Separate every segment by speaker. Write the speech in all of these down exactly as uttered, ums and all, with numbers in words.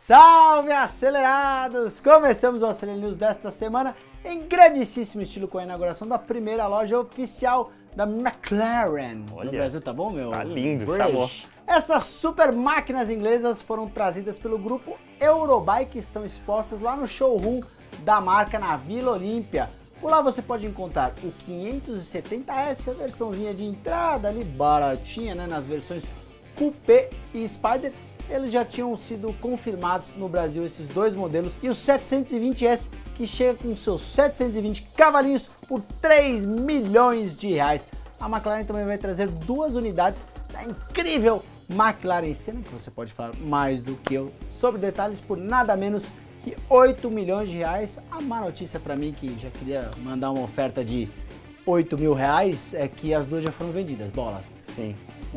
Speaker 1: Salve, acelerados! Começamos o Acelera News desta semana em grandíssimo estilo com a inauguração da primeira loja oficial da McLaren.
Speaker 2: Olha,
Speaker 1: no Brasil, tá bom, meu?
Speaker 2: Tá lindo,
Speaker 1: British.
Speaker 2: tá bom.
Speaker 1: Essas super máquinas inglesas foram trazidas pelo grupo Eurobike e estão expostas lá no showroom da marca na Vila Olímpia. Por lá você pode encontrar o quinhentos e setenta S, a versãozinha de entrada ali, baratinha, né? Nas versões Coupé e Spider. Eles já tinham sido confirmados no Brasil, esses dois modelos, e o setecentos e vinte S, que chega com seus setecentos e vinte cavalinhos por três milhões de reais. A McLaren também vai trazer duas unidades da incrível McLaren Senna, que você pode falar mais do que eu sobre detalhes, por nada menos que oito milhões de reais. A má notícia para mim, que já queria mandar uma oferta de oito mil reais, é que as duas já foram vendidas. Bola.
Speaker 2: Sim.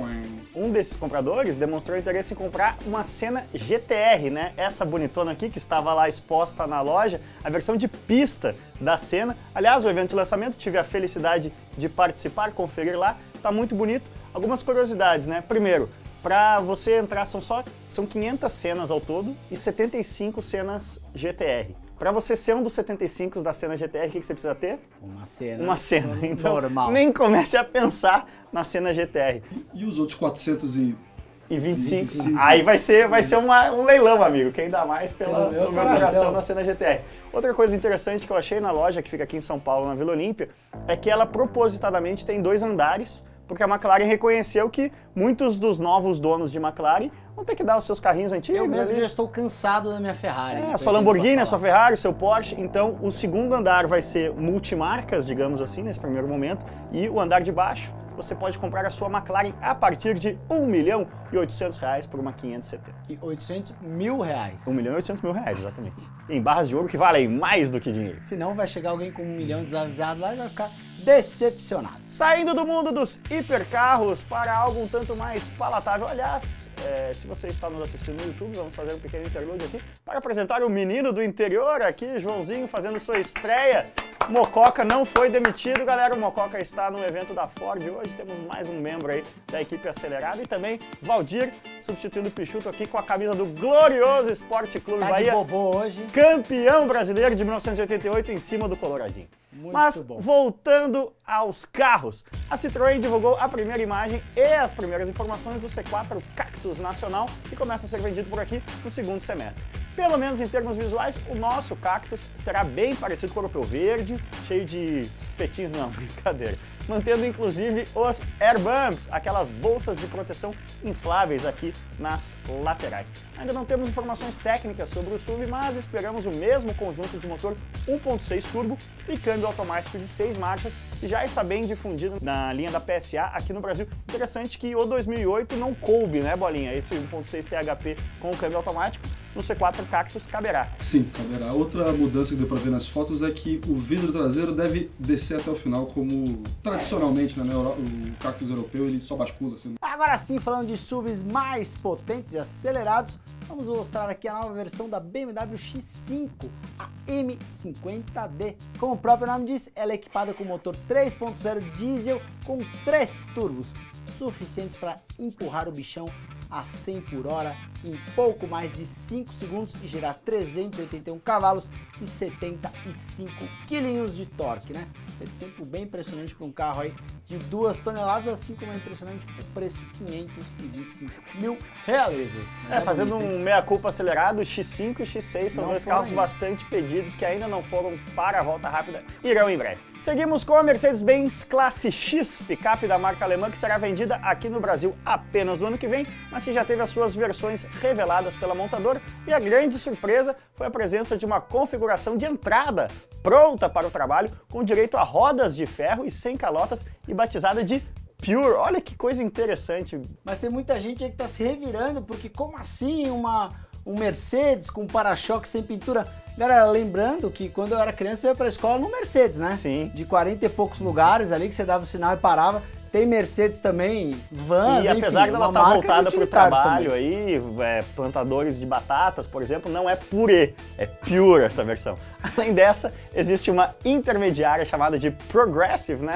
Speaker 2: Um desses compradores demonstrou interesse em comprar uma Senna G T R, né? Essa bonitona aqui que estava lá exposta na loja, a versão de pista da Senna. Aliás, o evento de lançamento, tive a felicidade de participar, conferir lá, tá muito bonito. Algumas curiosidades, né? Primeiro, para você entrar são só são quinhentas cenas ao todo e setenta e cinco cenas G T R. Para você ser um dos setenta e cinco da Senna G T R, o que você precisa ter?
Speaker 1: Uma Senna.
Speaker 2: Uma Senna. Então,
Speaker 1: normal.
Speaker 2: Nem comece a pensar na Senna G T R.
Speaker 3: E, e os outros quatrocentos e
Speaker 2: vinte e cinco? Aí vai ser, vai ser uma, um leilão, amigo. Quem dá mais pela
Speaker 1: Pelo meu
Speaker 2: coração na Senna G T R. Outra coisa interessante que eu achei na loja, que fica aqui em São Paulo, na Vila Olímpia, é que ela propositadamente tem dois andares, porque a McLaren reconheceu que muitos dos novos donos de McLaren vão ter que dar os seus carrinhos antigos.
Speaker 1: Eu mesmo
Speaker 2: ali.
Speaker 1: já estou cansado da minha Ferrari.
Speaker 2: É, a sua Lamborghini, a sua Ferrari, o seu Porsche. Então, o segundo andar vai ser multimarcas, digamos assim, nesse primeiro momento. E o andar de baixo, você pode comprar a sua McLaren a partir de um milhão e oitocentos reais por uma quinhentos e setenta.
Speaker 1: E oitocentos mil reais.
Speaker 2: um milhão e oitocentos mil reais, exatamente. Em barras de ouro que valem mais do que dinheiro.
Speaker 1: Senão vai chegar alguém com um milhão desavisado lá e vai ficar decepcionado.
Speaker 2: Saindo do mundo dos hipercarros para algo um tanto mais palatável. Aliás, é, se você está nos assistindo no YouTube, vamos fazer um pequeno interlúdio aqui para apresentar o menino do interior aqui, Joãozinho, fazendo sua estreia. Mococa não foi demitido, galera. O Mococa está no evento da Ford. Hoje temos mais um membro aí da equipe acelerada e também Valdir, substituindo o Pichuto aqui com a camisa do glorioso Esporte Clube
Speaker 1: Tá
Speaker 2: Bahia.
Speaker 1: de bobô hoje.
Speaker 2: Campeão brasileiro de mil novecentos e oitenta e oito em cima do Coloradinho.
Speaker 1: Muito
Speaker 2: Mas,
Speaker 1: bom.
Speaker 2: voltando aos carros, a Citroën divulgou a primeira imagem e as primeiras informações do C quatro Cactus Nacional, que começa a ser vendido por aqui no segundo semestre. Pelo menos em termos visuais, o nosso Cactus será bem parecido com o europeu verde, cheio de espetinhos, não, brincadeira. Mantendo inclusive os air bumps, aquelas bolsas de proteção infláveis aqui nas laterais. Ainda não temos informações técnicas sobre o S U V, mas esperamos o mesmo conjunto de motor um ponto seis turbo e câmbio automático de seis marchas, que já está bem difundido na linha da P S A aqui no Brasil. Interessante que o dois mil e oito não coube, né, Bolinha? Esse um ponto seis T H P com o câmbio automático, no C quatro Cactus caberá.
Speaker 3: Sim, caberá. Outra mudança que deu para ver nas fotos é que o vidro traseiro deve descer até o final, como tradicionalmente, né, o Cactus europeu ele só bascula. Assim.
Speaker 1: Agora sim, falando de S U Vs mais potentes e acelerados, vamos mostrar aqui a nova versão da B M W X cinco, a M cinquenta D. Como o próprio nome diz, ela é equipada com motor três ponto zero diesel com três turbos, suficientes para empurrar o bichão a cem por hora em pouco mais de cinco segundos e gerar trezentos e oitenta e um cavalos e setenta e cinco quilinhos de torque, né? É tempo bem impressionante para um carro aí de duas toneladas, assim como é impressionante o preço, quinhentos e vinte e cinco mil reais.
Speaker 2: É, fazendo um meia-culpa acelerado, X cinco e X seis são
Speaker 1: Não
Speaker 2: dois
Speaker 1: foram
Speaker 2: carros
Speaker 1: ainda.
Speaker 2: bastante pedidos que ainda não foram para a volta rápida, irão em breve. Seguimos com a Mercedes-Benz Classe X, picape da marca alemã que será vendida aqui no Brasil apenas no ano que vem, mas que já teve as suas versões reveladas pela montadora, e a grande surpresa foi a presença de uma configuração de entrada pronta para o trabalho, com direito a rodas de ferro e sem calotas e batizada de Pure. Olha que coisa interessante.
Speaker 1: Mas tem muita gente aí que tá se revirando, porque como assim uma, um Mercedes com para-choque sem pintura? Galera, lembrando que quando eu era criança eu ia pra escola no Mercedes, né?
Speaker 2: Sim.
Speaker 1: De quarenta e poucos lugares ali que você dava o sinal e parava. Tem Mercedes também, vans,
Speaker 2: E apesar
Speaker 1: enfim,
Speaker 2: dela
Speaker 1: uma
Speaker 2: estar
Speaker 1: marca de
Speaker 2: voltada para o
Speaker 1: utilitários
Speaker 2: trabalho
Speaker 1: também.
Speaker 2: aí, é, plantadores de batatas, por exemplo, não é purê, é pure essa versão. Além dessa, existe uma intermediária chamada de Progressive, né?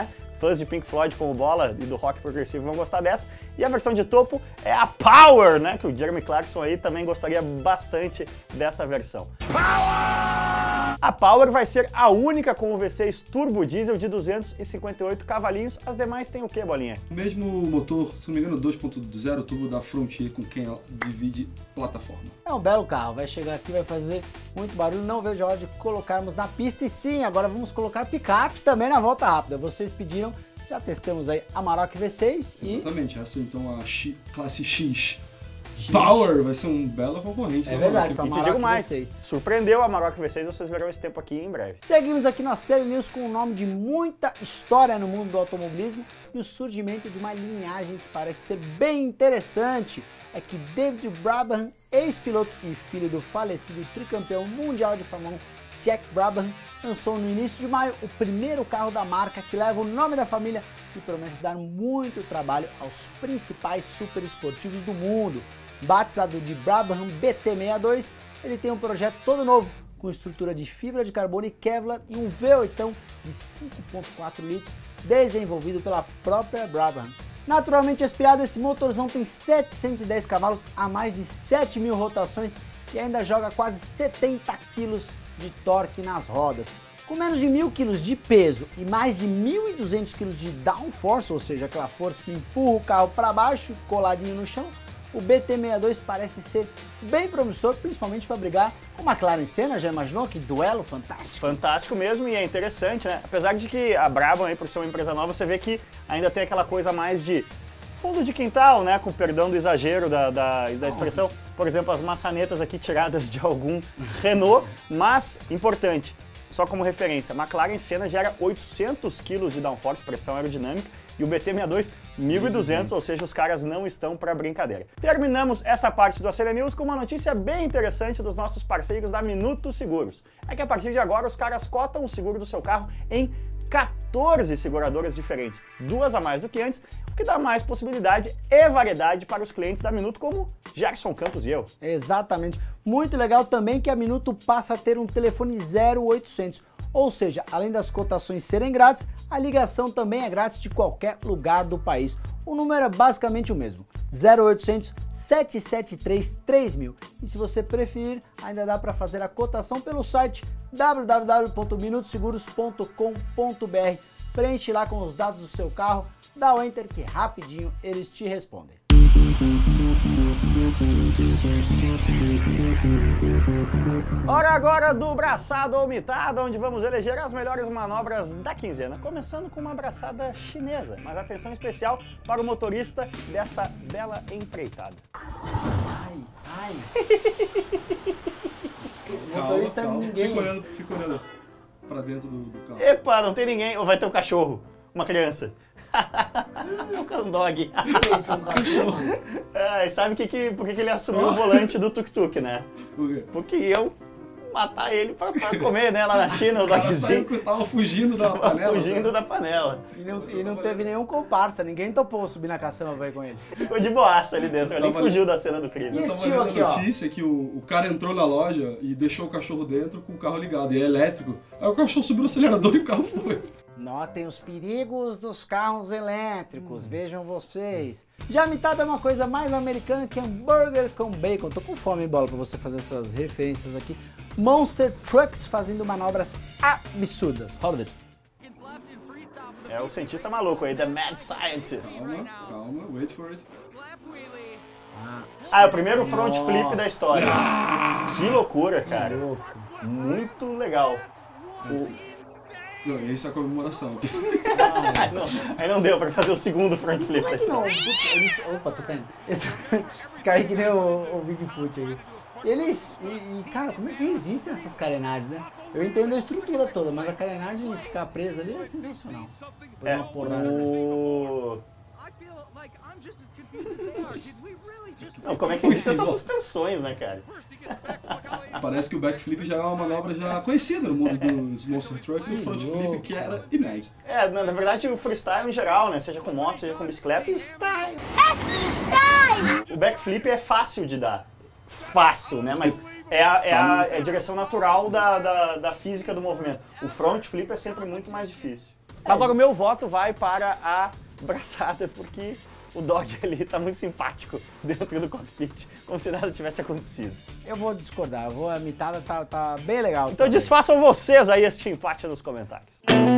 Speaker 2: fãs de Pink Floyd como bola e do rock progressivo vão gostar dessa. E a versão de topo é a Power, né? Que o Jeremy Clarkson aí também gostaria bastante dessa versão. Power! A Power vai ser a única com o V seis turbo diesel de duzentos e cinquenta e oito cavalinhos. As demais tem o que, Bolinha?
Speaker 3: O mesmo motor, se não me engano, dois ponto zero turbo da Frontier, com quem ela divide plataforma.
Speaker 1: É um belo carro, vai chegar aqui, vai fazer muito barulho, não vejo a hora de colocarmos na pista. E sim, agora vamos colocar picapes também na volta rápida. Vocês pediram, já testamos aí a Amarok V seis e...
Speaker 3: Exatamente, essa então a X, classe X. X. Power vai ser um belo concorrente.
Speaker 1: É verdade,
Speaker 2: e te digo mais, surpreendeu a Amarok V seis, vocês verão esse tempo aqui em breve.
Speaker 1: Seguimos aqui na Série News com um nome de muita história no mundo do automobilismo e o surgimento de uma linhagem que parece ser bem interessante. É que David Brabham, ex-piloto e filho do falecido tricampeão mundial de Fórmula um Jack Brabham, lançou no início de maio o primeiro carro da marca que leva o nome da família e promete dar muito trabalho aos principais super esportivos do mundo. Batizado de Brabham B T sessenta e dois, ele tem um projeto todo novo, com estrutura de fibra de carbono e Kevlar e um V oito de cinco ponto quatro litros, desenvolvido pela própria Brabham. Naturalmente aspirado, esse motorzão tem setecentos e dez cavalos a mais de sete mil rotações e ainda joga quase setenta quilos de torque nas rodas. Com menos de mil quilos de peso e mais de mil e duzentos quilos de downforce, ou seja, aquela força que empurra o carro para baixo, coladinho no chão, o B T sessenta e dois parece ser bem promissor, principalmente para brigar com a McLaren Senna. Já imaginou? Que duelo fantástico!
Speaker 2: Fantástico mesmo, e é interessante, né? Apesar de que a Brabham, aí, por ser uma empresa nova, você vê que ainda tem aquela coisa mais de fundo de quintal, né? Com perdão do exagero da, da, da expressão. Por exemplo, as maçanetas aqui tiradas de algum Renault, mas importante. Só como referência, a McLaren Senna gera oitocentos quilos de downforce, pressão aerodinâmica, e o B T sessenta e dois, mil e duzentos, ou seja, os caras não estão para brincadeira. Terminamos essa parte do Acelera News com uma notícia bem interessante dos nossos parceiros da Minuto Seguros. É que a partir de agora os caras cotam o seguro do seu carro em quatorze seguradoras diferentes, duas a mais do que antes, o que dá mais possibilidade e variedade para os clientes da Minuto, como Gerson Campos e eu.
Speaker 1: Exatamente. Muito legal também que a Minuto passa a ter um telefone zero oitocentos, ou seja, além das cotações serem grátis, a ligação também é grátis de qualquer lugar do país. O número é basicamente o mesmo, zero oitocentos, sete sete três, três mil. E se você preferir, ainda dá para fazer a cotação pelo site w w w ponto minuto seguros ponto com ponto b r. Preenche lá com os dados do seu carro, dá o enter que rapidinho eles te respondem.
Speaker 2: Hora agora do braçada ou mitada, onde vamos eleger as melhores manobras da quinzena, começando com uma braçada chinesa, mas atenção especial para o motorista dessa bela empreitada.
Speaker 1: Ai, ai. O motorista
Speaker 3: calma, calma.
Speaker 1: ninguém.
Speaker 3: Fica olhando, fica olhando pra dentro do, do carro.
Speaker 2: Epa, não tem ninguém, ou vai ter um cachorro, uma criança. Um dog.
Speaker 1: Isso, um cachorro.
Speaker 2: É, sabe que que, por que, que ele assumiu o volante do tuk-tuk, né?
Speaker 3: Por quê?
Speaker 2: Porque iam matar ele pra, pra comer, né? Lá na China, o
Speaker 3: O cara
Speaker 2: dogzinho.
Speaker 3: saiu que tava fugindo da panela.
Speaker 2: Fugindo
Speaker 3: sabe?
Speaker 2: da panela.
Speaker 1: E não, e não teve nenhum comparsa, ninguém topou subir na caçamba pra ir com ele.
Speaker 2: Ficou de boaça ali dentro, ele nem
Speaker 3: Tava-
Speaker 2: fugiu da cena do crime.
Speaker 1: E
Speaker 3: Eu
Speaker 1: esse
Speaker 3: tava
Speaker 1: tio
Speaker 3: lendo
Speaker 1: aqui,
Speaker 3: a
Speaker 1: ó.
Speaker 3: notícia que o, o cara entrou na loja e deixou o cachorro dentro com o carro ligado, e é elétrico. Aí o cachorro subiu no acelerador e o carro foi.
Speaker 1: Notem os perigos dos carros elétricos, vejam vocês. Já a mitada é uma coisa mais americana que hambúrguer com bacon. Tô com fome, bola, pra você fazer essas referências aqui. Monster Trucks fazendo manobras absurdas. Roda o vídeo.
Speaker 2: É o cientista maluco aí, The Mad Scientist.
Speaker 3: Calma, calma, wait for it.
Speaker 2: Ah, é o primeiro front
Speaker 1: Nossa.
Speaker 2: flip da história. Que loucura, cara.
Speaker 1: Louco.
Speaker 2: Muito legal. O...
Speaker 3: Não, essa é a comemoração.
Speaker 2: Aí, não, aí não deu pra fazer o segundo front flip
Speaker 1: Como
Speaker 2: da
Speaker 1: é que não?
Speaker 2: história.
Speaker 1: Eles... Opa, tô caindo. Eu tô- Caí que nem o, o Bigfoot aí. Eles... E, e, cara, como é que existem essas carenagens, né? Eu entendo a estrutura toda, mas a carenagem de ficar presa ali é sensacional. Por
Speaker 2: É,
Speaker 1: uma porrada.
Speaker 2: o... Não, como é que existem essas suspensões, né, cara?
Speaker 3: Parece que o backflip já é uma manobra já conhecida no mundo dos Monster Trucks e o front flip que era inédito.
Speaker 2: É, na, na verdade o freestyle em geral, né, seja com moto, seja com bicicleta,
Speaker 1: Freestyle!
Speaker 2: o backflip é fácil de dar. Fácil, né, mas é a, é a, é a direção natural da, da, da física do movimento. O front flip é sempre muito mais difícil. Agora o meu voto vai para a braçada, porque o dog ali tá muito simpático dentro do cockpit, como se nada tivesse acontecido.
Speaker 1: Eu vou discordar, eu vou, a mitada tá, tá bem legal.
Speaker 2: Então
Speaker 1: também.
Speaker 2: desfaçam vocês aí este empate nos comentários.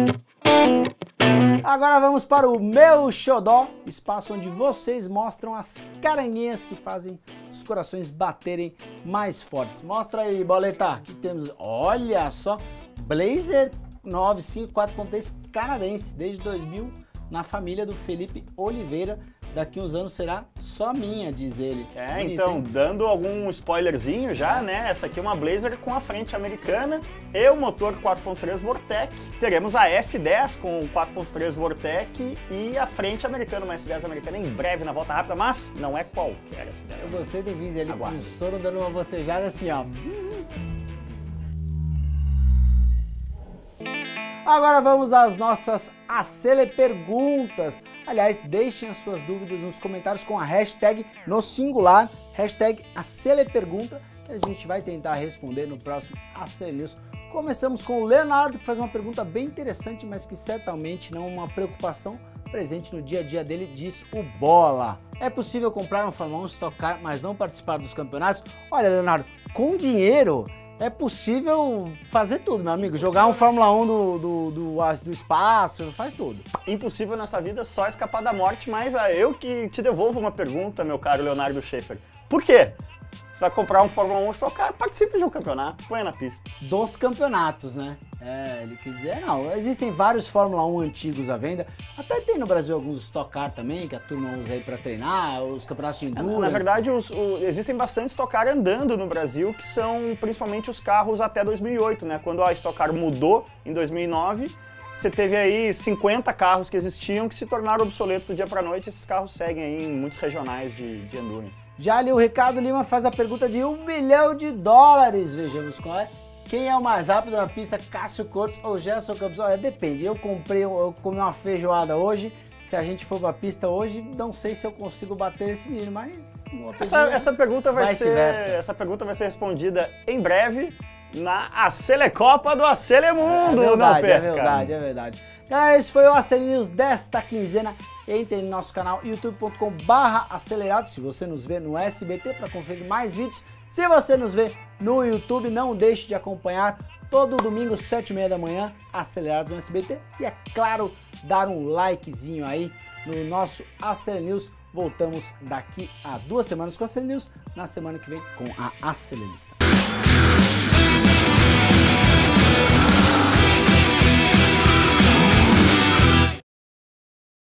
Speaker 1: Agora vamos para o Meu Xodó, espaço onde vocês mostram as caranguinhas que fazem os corações baterem mais fortes. Mostra aí, Boleta, o que temos? Olha só, Blazer nove cinco quatro ponto três canadense, desde dois mil, na família do Felipe Oliveira. Daqui uns anos será só minha, diz ele.
Speaker 2: É,
Speaker 1: Bonito,
Speaker 2: então,
Speaker 1: hein?
Speaker 2: dando algum spoilerzinho já, né? Essa aqui é uma Blazer com a frente americana e o motor quatro ponto três Vortec. Teremos a S dez com quatro ponto três Vortec e a frente americana, uma S dez americana em breve na volta rápida, mas não é qualquer S dez.
Speaker 1: Eu gostei do Vinzi ali
Speaker 2: Aguarde.
Speaker 1: com o soro dando uma bocejada assim, ó. Agora vamos às nossas Acele Perguntas. Aliás, deixem as suas dúvidas nos comentários com a hashtag no singular, hashtag Acele Pergunta, que a gente vai tentar responder no próximo Acele News. Começamos com o Leonardo, que faz uma pergunta bem interessante, mas que certamente não é uma preocupação presente no dia a dia dele, diz o Bola. É possível comprar um Fórmula um, Stock Car, mas não participar dos campeonatos? Olha, Leonardo, com dinheiro é possível fazer tudo, meu amigo. Jogar um Fórmula um do, do, do, do espaço, faz tudo.
Speaker 2: Impossível nessa vida só escapar da morte, mas ah, eu que te devolvo uma pergunta, meu caro Leonardo Schaefer. Por quê? Você vai comprar um Fórmula um Stock Car, participe de um campeonato, põe na pista.
Speaker 1: Dos campeonatos, né? É, ele quiser, não. Existem vários Fórmula um antigos à venda. Até tem no Brasil alguns Stock Car também, que a turma usa aí pra treinar, os campeonatos de endurance.
Speaker 2: Na verdade, os, o, existem bastante Stock Car andando no Brasil, que são principalmente os carros até dois mil e oito, né? Quando a Stock Car mudou em dois mil e nove, você teve aí cinquenta carros que existiam que se tornaram obsoletos do dia pra noite. Esses carros seguem aí em muitos regionais de, de endurance.
Speaker 1: Já ali o Ricardo Lima faz a pergunta de um milhão de dólares. Vejamos qual é. Quem é o mais rápido na pista, Cássio Cortes ou Gerson Campos? Olha, depende. Eu comprei, eu comi uma feijoada hoje. Se a gente for pra pista hoje, não sei se eu consigo bater esse menino, mas...
Speaker 2: Essa, essa, pergunta vai ser,
Speaker 1: vice-versa.
Speaker 2: essa pergunta vai ser respondida em breve na Acelecopa do Acelemundo.
Speaker 1: É verdade,
Speaker 2: não perca.
Speaker 1: é verdade, é verdade. Galera, esse foi o Acele News desta quinzena. Entre no nosso canal youtube ponto com barra acelerados, se você nos vê no S B T, para conferir mais vídeos. Se você nos vê no YouTube, não deixe de acompanhar todo domingo, sete e meia da manhã, Acelerados no S B T. E é claro, dar um likezinho aí no nosso Acele News. Voltamos daqui a duas semanas com a Acele News, na semana que vem com a Acelerista.